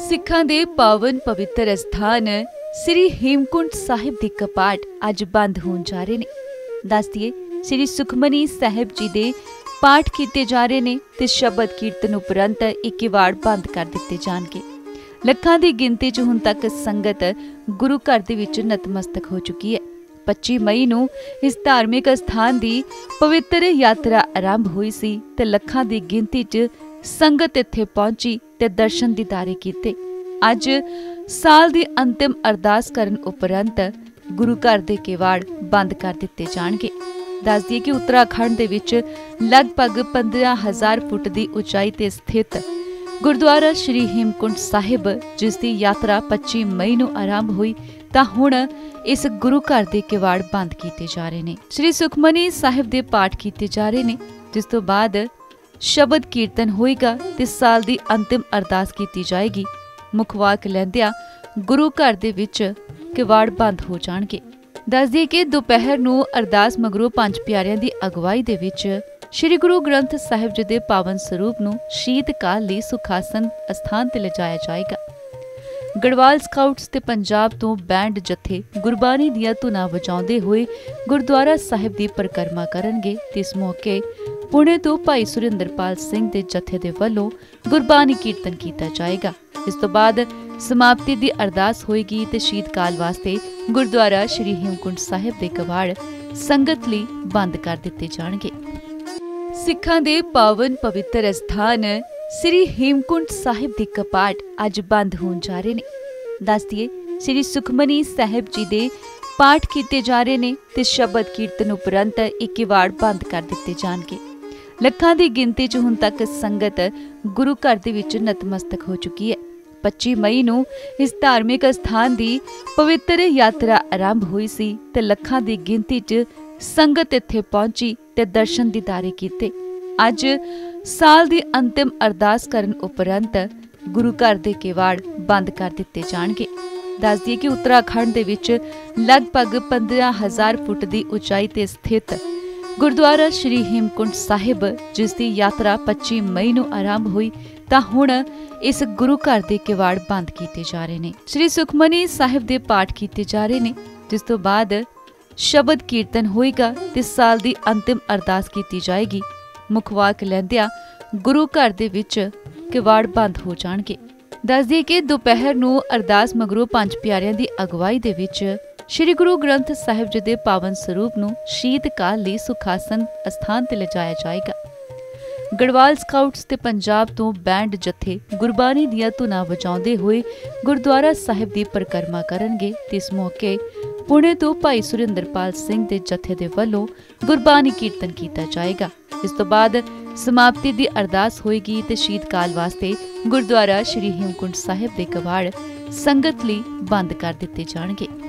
सिखां दे पावन पवित्र अस्थान श्री हेमकुंट साहिब दे कपाट अज बंद होण जा रहे ने। दस दिए श्री सुखमनी साहिब जी दे पाठ कीते जा रहे ने ते शबद कीर्तन उपरंत इह किवाड़ बंद कर दिते जाणगे। ਲੱਖਾਂ ਦੀ गिनती च हुण तक संगत गुरु घर दे विच नतमस्तक हो चुकी है। 25 मई ਨੂੰ इस धार्मिक स्थान ਦੀ पवित्र यात्रा आरंभ हुई सी ते ਲੱਖਾਂ ਦੀ गिनती च संगत इत्थे पहुंची ते दर्शन दीदारे कीते। अज साल दी अंतिम अरदास करन उपरंत गुरु घर दे किवाड़ बंद कर दिते जाणगे। दस दिए कि उत्तराखंड दे विच लगभग 15,000 फुट की उचाई ते स्थित गुरुद्वारा श्री हेमकुंट साहिब जिस दी यात्रा 25 मई ਨੂੰ आरंभ हुई तां हुण इस गुरु घर दे किवाड़ बंद कीते जा रहे ने। श्री सुखमनी साहिब दे पाठ कीते जा रहे ने, जिस तो बाद शबद कीर्तन होएगा ते साल दी अंतिम अरदास कीती जाएगी। मुख वाक लैंदिया गुरु घर दे विच किवाड़ बंद हो जाणगे। दस दिए कि दोपहर ਨੂੰ अरदास मगरों पंज प्यारियां दी अगवाई दे विच श्री गुरु ग्रंथ साहिब जी दे पावन स्वरूप ਨੂੰ शीत काल ਲਈ सुखासन अस्थान ते लिजाया जाएगा। गढ़वाल स्काउट्स ते पंजाब तो बैंड जत्थे गुरबानी दियां धुनां वजाउंदे होए गुरुद्वारा साहिब दी परिक्रमा करनगे ते इस मौके पुणे तो भाई सुरिंदरपाल सिंह दे जत्थे दे वल्लों गुरबानी कीर्तन कीता जाएगा। इस तो बाद समाप्ति दी अरदास होएगी ते शीतकाल वास्ते गुरुद्वारा श्री हेमकुंट साहिब दे किवाड़ संगत लई बंद कर दिते जाणगे। सिखां दे पावन पवित्र अस्थान श्री हेमकुंट साहिब दे कपाट अज बंद होण जा रहे ने। दस दिए श्री सुखमनी साहिब जी दे पाठ कीते जा रहे ने ते शबद कीर्तन उपरंत इह किवाड़ बंद कर दिते जाणगे। ਲੱਖਾਂ ਦੀ गिनती च हुण तक संगत गुरु घर दे विच नतमस्तक हो चुकी है। 25 मई ਨੂੰ इस धार्मिक स्थान ਦੀ पवित्र यात्रा आरंभ हुई सी ते ਲੱਖਾਂ ਦੀ गिनती च संगत इत्थे पहुंची ते दर्शन दीदारे कीते। अज साल दी अंतिम अरदास करन उपरंत गुरु घर दे किवाड़ बंद कर दिते जाणगे। दस दिए कि उत्तराखंड दे विच लगभग 15,000 फुट की उचाई ते स्थित गुरुद्वारा श्री हेमकुंट साहिब जिस दी यात्रा 25 मई ਨੂੰ आरंभ हुई तां हुण इस गुरु घर दे किवाड़ बंद कीते जा रहे ने। श्री सुखमनी साहिब दे पाठ कीते जा रहे ने, जिस तो बाद शबद कीर्तन होएगा ते साल दी अंतिम अरदास कीती जाएगी। मुख वाक लैंदिया गुरु घर दे विच किवाड़ बंद हो जाणगे। दस दिए कि दोपहर ਨੂੰ अरदास मगरों पंज प्यारियां दी अगवाई दे विच श्री गुरु ग्रंथ साहिब जी दे पावन स्वरूप ਨੂੰ शीत काल ਲਈ सुखासन अस्थान ते लिजाया जाएगा। गढ़वाल स्काउट्स ते पंजाब तो बैंड जत्थे गुरबानी दियां धुनां वजाउंदे होए गुरुद्वारा साहिब दी परिक्रमा करनगे ते इस मौके पुणे तो भाई सुरिंदरपाल सिंह दे जत्थे दे वल्लों गुरबानी कीर्तन कीता जाएगा। इस तो बाद समाप्ति दी अरदास होएगी ते शीतकाल वास्ते गुरुद्वारा श्री हेमकुंट साहिब दे किवाड़ संगत लई बंद कर दिते जाणगे।